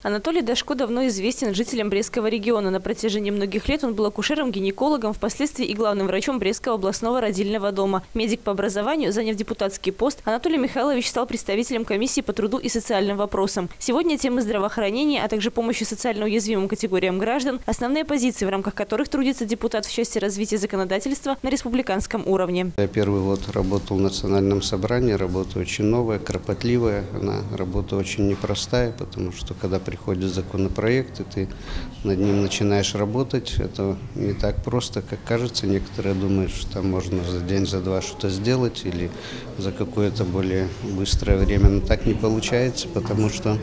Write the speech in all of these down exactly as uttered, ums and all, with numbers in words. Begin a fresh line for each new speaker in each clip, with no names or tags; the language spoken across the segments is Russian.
Анатолий Дашко давно известен жителям Брестского региона. На протяжении многих лет он был акушером-гинекологом, впоследствии и главным врачом Брестского областного родильного дома. Медик по образованию, заняв депутатский пост, Анатолий Михайлович стал представителем комиссии по труду и социальным вопросам. Сегодня темы здравоохранения, а также помощи социально уязвимым категориям граждан – основные позиции, в рамках которых трудится депутат в части развития законодательства на республиканском уровне.
Я первый год работал в национальном собрании, работа очень новая, кропотливая, она работа очень непростая, потому что когда приходит законопроект, и ты над ним начинаешь работать, это не так просто, как кажется. Некоторые думают, что там можно за день, за два что-то сделать или за какое-то более быстрое время, но так не получается, потому что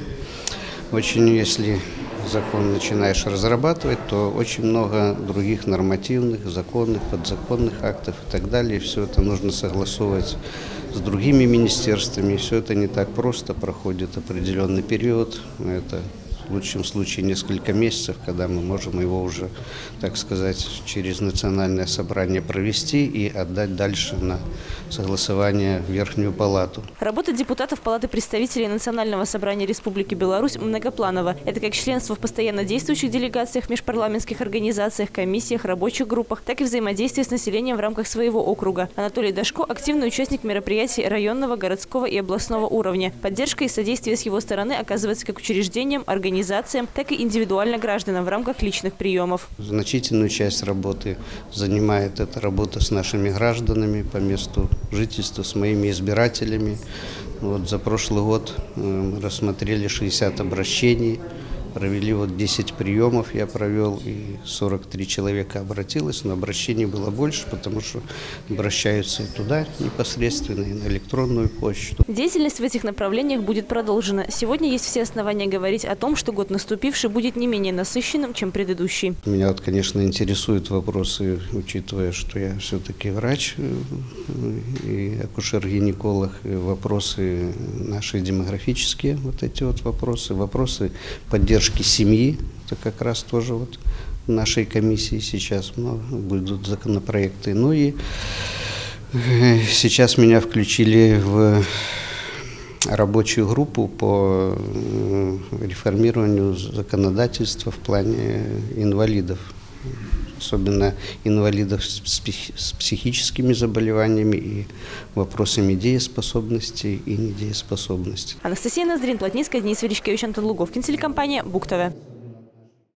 очень, если закон начинаешь разрабатывать, то очень много других нормативных, законных, подзаконных актов и так далее. Все это нужно согласовывать с другими министерствами. Все это не так просто, проходит определенный период. Это в лучшем случае несколько месяцев, когда мы можем его уже, так сказать, через национальное собрание провести и отдать дальше на согласование в Верхнюю палату.
Работа депутатов Палаты представителей Национального собрания Республики Беларусь многопланова. Это как членство в постоянно действующих делегациях, межпарламентских организациях, комиссиях, рабочих группах, так и взаимодействие с населением в рамках своего округа. Анатолий Дашко – активный участник мероприятий районного, городского и областного уровня. Поддержка и содействие с его стороны оказывается как учреждениям, организациям, так и индивидуально гражданам в рамках личных приемов.
Значительную часть работы занимает эта работа с нашими гражданами по месту жительства, с моими избирателями. Вот за прошлый год мы рассмотрели шестьдесят обращений, провели вот десять приемов, я провел, и сорок три человека обратилось, но обращений было больше, потому что обращаются и туда непосредственно, и на электронную почту.
Деятельность в этих направлениях будет продолжена. Сегодня есть все основания говорить о том, что год наступивший будет не менее насыщенным, чем предыдущий.
Меня вот, конечно, интересуют вопросы, учитывая, что я все-таки врач и акушер-гинеколог, и вопросы наши демографические, вот эти вот вопросы, вопросы поддержки семьи, это как раз тоже вот в нашей комиссии сейчас много будут законопроекты. Ну и сейчас меня включили в рабочую группу по реформированию законодательства в плане инвалидов, особенно инвалидов с психическими заболеваниями и вопросами дееспособности и недееспособности.
Анастасия Ноздрин, Плотницкая, Денис Величкевич, Антон Луговкин, телекомпания БУК ТВ.